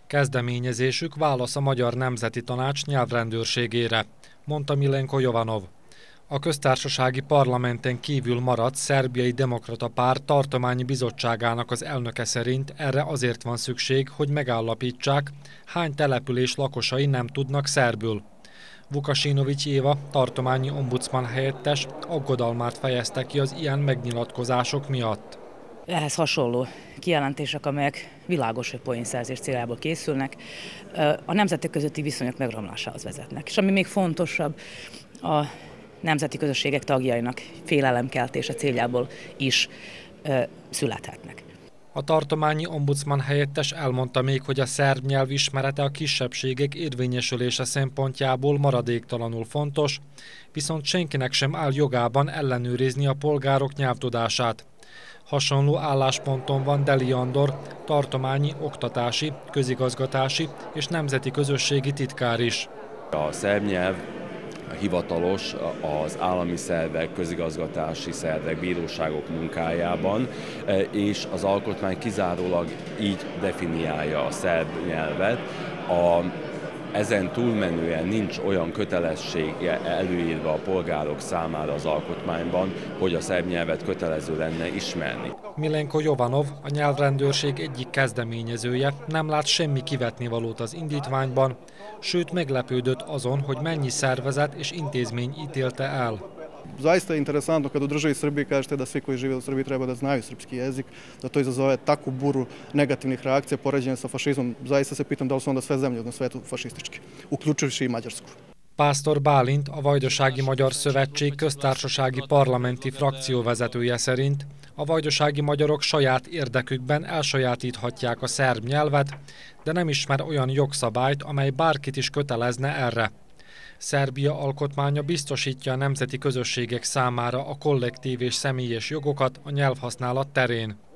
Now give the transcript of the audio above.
Kezdeményezésük válasz a Magyar Nemzeti Tanács nyelvrendőrségére, mondta Milenko Jovanov. A köztársasági parlamenten kívül maradt Szerbiai Demokrata Párt tartományi bizottságának az elnöke szerint erre azért van szükség, hogy megállapítsák, hány település lakosai nem tudnak szerbül. Vukasinovics Éva, tartományi ombudsman helyettes, aggodalmát fejezte ki az ilyen megnyilatkozások miatt. Ehhez hasonló kijelentések, amelyek világos, hogy poénszerzés céljából készülnek, a nemzetek közötti viszonyok megromlásához vezetnek. És ami még fontosabb, a nemzeti közösségek tagjainak félelemkeltése céljából is születhetnek. A tartományi ombudsman helyettes elmondta még, hogy a szerb nyelv ismerete a kisebbségek érvényesülése szempontjából maradéktalanul fontos, viszont senkinek sem áll jogában ellenőrizni a polgárok nyelvtudását. Hasonló állásponton van Deli Andor, tartományi oktatási, közigazgatási és nemzeti közösségi titkár is. A szerb nyelv hivatalos az állami szervek, közigazgatási szervek, bíróságok munkájában, és az alkotmány kizárólag így definiálja a szerb nyelvet. Ezen túlmenően nincs olyan kötelessége előírva a polgárok számára az alkotmányban, hogy a szerb nyelvet kötelező lenne ismerni. Milenko Jovanov, a nyelvrendőrség egyik kezdeményezője, nem lát semmi kivetnivalót az indítványban, sőt meglepődött azon, hogy mennyi szervezet és intézmény ítélte el. Zaista je interesantno kad u državi Srbiji kažete da svi koji žive u Srbiji treba da znaju srpski jezik, da to izazove takvu buru negativnih reakcija poređenja sa fašizmom. Zaista se pitam da li su onda sve zemlje na svetu fašistički, uključujući i Mađarsku. Pásztor Bálint, a Vajdasági Magyar Szövetség köztársasági parlamenti frakcióvezetője szerint a vajdasági magyarok saját érdekükben elsajátíthatják a szerb nyelvet, de nem ismer olyan jogszabályt, amely bárkit is kötelezne erre. Szerbia alkotmánya biztosítja a nemzeti közösségek számára a kollektív és személyes jogokat a nyelvhasználat terén.